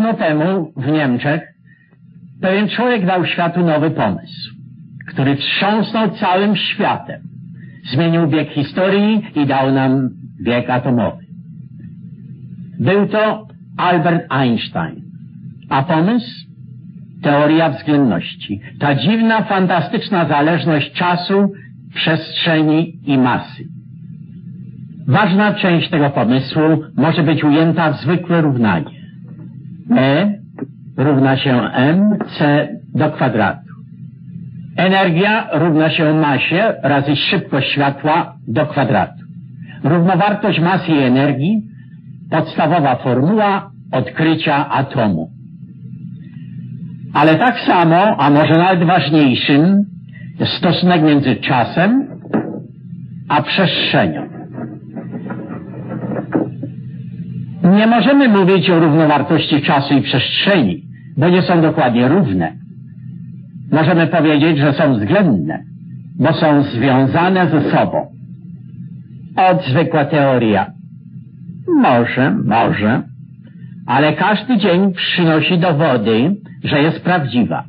dawno temu w Niemczech pewien człowiek dał światu nowy pomysł, który wstrząsnął całym światem. Zmienił bieg historii i dał nam bieg atomowy. Był to Albert Einstein. A pomysł? Teoria względności. Ta dziwna, fantastyczna zależność czasu, przestrzeni i masy. Ważna część tego pomysłu może być ujęta w zwykłe równanie. E równa się mc do kwadratu. Energia równa się masie razy szybkość światła do kwadratu. Równowartość masy i energii, podstawowa formuła odkrycia atomu. Ale tak samo, a może nawet ważniejszym, jest stosunek między czasem a przestrzenią. Nie możemy mówić o równowartości czasu i przestrzeni, bo nie są dokładnie równe. Możemy powiedzieć, że są względne, bo są związane ze sobą. Od zwykła teoria. Może, ale każdy dzień przynosi dowody, że jest prawdziwa.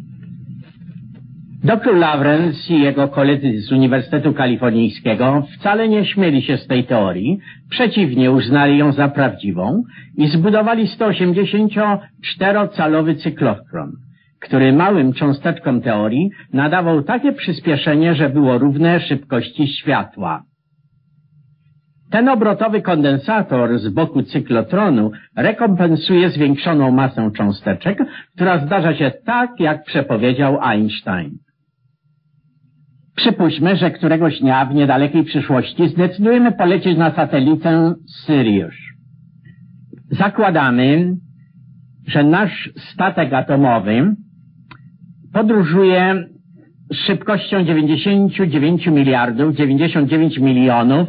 Dr Lawrence i jego koledzy z Uniwersytetu Kalifornijskiego wcale nie śmieli się z tej teorii, przeciwnie, uznali ją za prawdziwą i zbudowali 184-calowy cyklochron, który małym cząsteczkom teorii nadawał takie przyspieszenie, że było równe szybkości światła. Ten obrotowy kondensator z boku cyklotronu rekompensuje zwiększoną masę cząsteczek, która zdarza się tak, jak przepowiedział Einstein. Przypuśćmy, że któregoś dnia w niedalekiej przyszłości zdecydujemy polecieć na satelitę Sirius. Zakładamy, że nasz statek atomowy podróżuje z szybkością 99 miliardów 99 milionów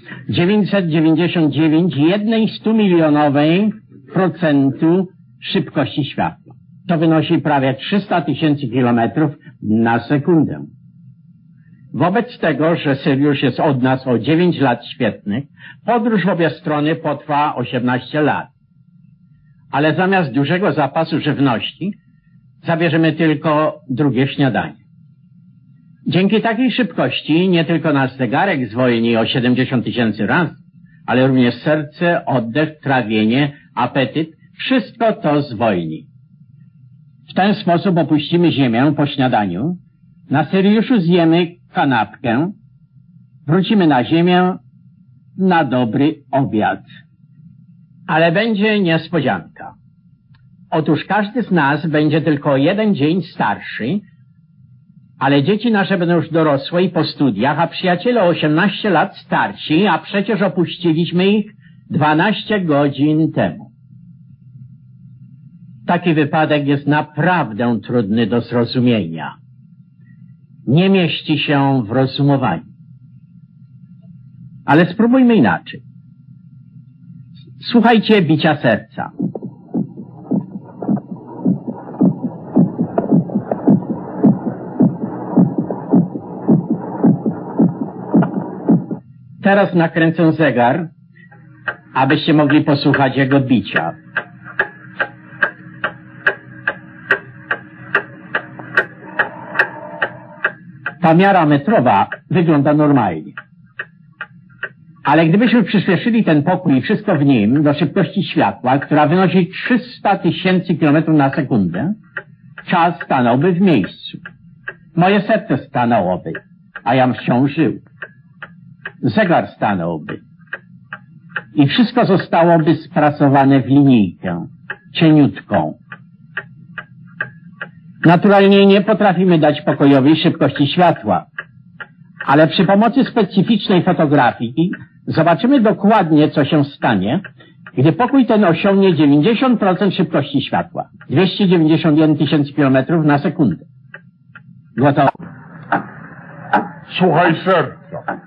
999 1/100 milionowej% szybkości światła. To wynosi prawie 300 000 kilometrów na sekundę. Wobec tego, że Sirius jest od nas o 9 lat świetnych, podróż w obie strony potrwa 18 lat. Ale zamiast dużego zapasu żywności zabierzemy tylko drugie śniadanie. Dzięki takiej szybkości nie tylko nasz zegarek zwolni o 70 000 razy, ale również serce, oddech, trawienie, apetyt, wszystko to zwolni. W ten sposób opuścimy Ziemię po śniadaniu, na Siriuszu zjemy kanapkę, wrócimy na Ziemię na dobry obiad. Ale będzie niespodzianka. Otóż każdy z nas będzie tylko jeden dzień starszy, ale dzieci nasze będą już dorosłe i po studiach, a przyjaciele o 18 lat starsi, a przecież opuściliśmy ich 12 godzin temu. Taki wypadek jest naprawdę trudny do zrozumienia. Nie mieści się w rozumowaniu. Ale spróbujmy inaczej. Słuchajcie bicia serca. Teraz nakręcę zegar, abyście mogli posłuchać jego bicia. Ta miara metrowa wygląda normalnie. Ale gdybyśmy przyspieszyli ten pokój i wszystko w nim do szybkości światła, która wynosi 300 000 km na sekundę, czas stanąłby w miejscu. Moje serce stanęłoby, a ja wciąż żył. Zegar stanąłby. I wszystko zostałoby sprasowane w linijkę, cieniutką. Naturalnie nie potrafimy dać pokojowi szybkości światła, ale przy pomocy specyficznej fotografii zobaczymy dokładnie, co się stanie, gdy pokój ten osiągnie 90% szybkości światła, 291 000 km na sekundę. Gotowe. Słuchaj serca.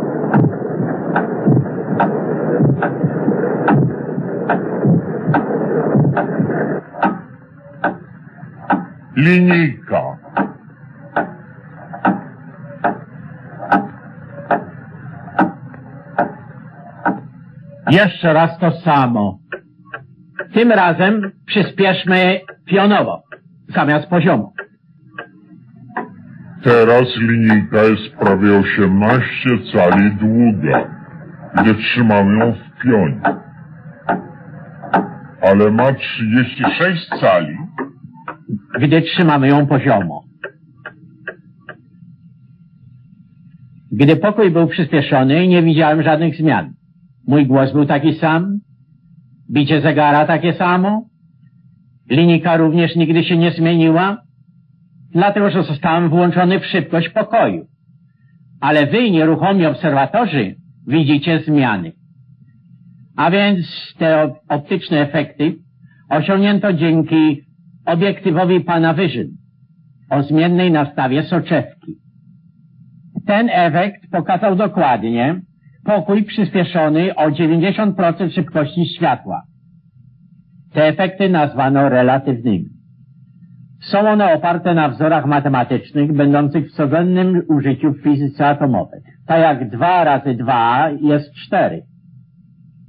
Linijka. Jeszcze raz to samo. Tym razem przyspieszmy pionowo, zamiast poziomo. Teraz linijka jest prawie 18 cali długa, gdy trzymamy ją w pionie. Ale ma 36 cali, gdy trzymamy ją poziomo. Gdy pokój był przyspieszony, nie widziałem żadnych zmian. Mój głos był taki sam, bicie zegara takie samo, linijka również nigdy się nie zmieniła, dlatego że zostałem włączony w szybkość pokoju. Ale wy, nieruchomi obserwatorzy, widzicie zmiany. A więc te optyczne efekty osiągnięto dzięki obiektywowi Panavision o zmiennej nastawie soczewki. Ten efekt pokazał dokładnie pokój przyspieszony o 90% szybkości światła. Te efekty nazwano relatywnymi. Są one oparte na wzorach matematycznych będących w codziennym użyciu w fizyce atomowej. Tak jak 2 razy 2 jest 4.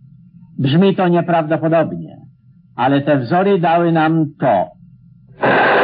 Brzmi to nieprawdopodobnie, ale te wzory dały nam to.